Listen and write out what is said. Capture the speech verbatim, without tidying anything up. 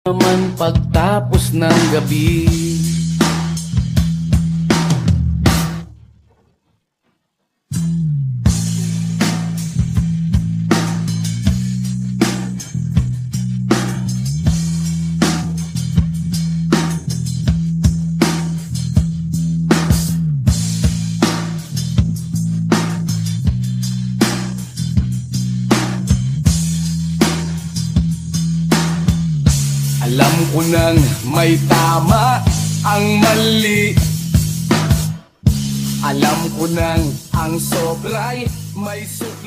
naman pagtapos ng gabi. Alam ko nang may tama ang mali. Alam ko nang ang sobra'y may suka.